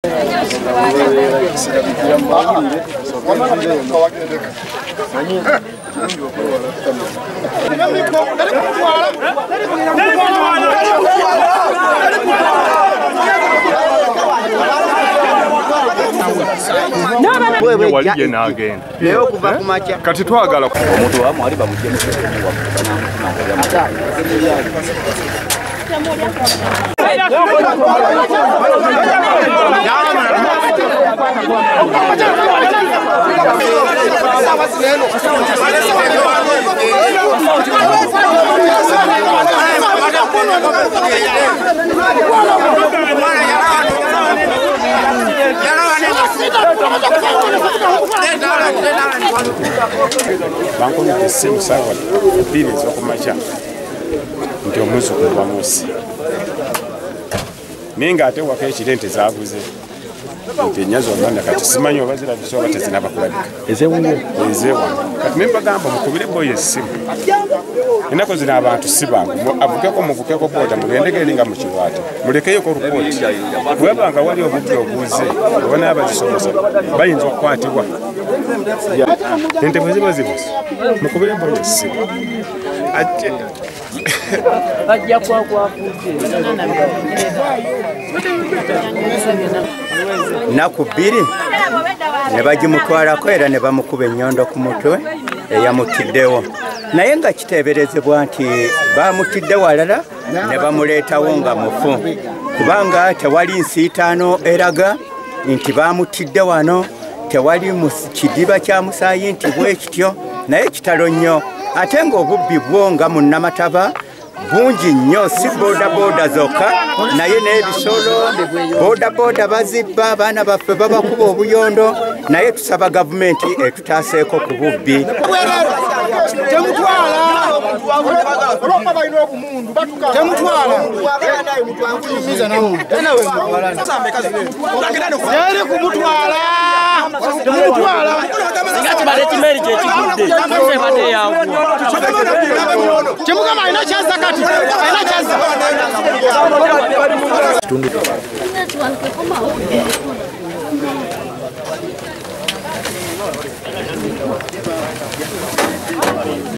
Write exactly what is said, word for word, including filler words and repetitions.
Waliye n'agenda leo kuva ku makya kati twagala omuntu wamu ali bamujje Banko ni simu sawa bili zokumacha ndio muzo kwa musi ninga ate wakechirente zabuze ntenyazo banda kati simanyo bazira bisoba tezinaba kulabika ezewo ezewo kati memba gamba mukubire boye simu inako zina abantu sibangu avukeko muvukeko boda mugendeke linga mukiwate mulekeyo ko report webanga wali obubbi obuze obona abazisomoza bayinza okukwatibwa ente bweziba zibuze mukubire boye simu ate ajja kwa kwa nakubiri ne bagimutwalako era ne bamukuba enyondo ku mutwe eyamutiddewo naye nga kiteeberezebwa nti bamutidde walala ne bamuleetawo nga mufu kubanga tewali nsiitaano eraga nti bamutidde wano tewali mu kidiba kya musaayi nti bwe kityo naye kitalo nnyo ate ng'obubbi bwo nga mu Namataba bungi nnyo si boda boda zokka naye n'ebisolo boda boda bazibba abaana baffe babakuba obuyondo naye tusaba gavumenti etutaaseeko ku bubbi Tundu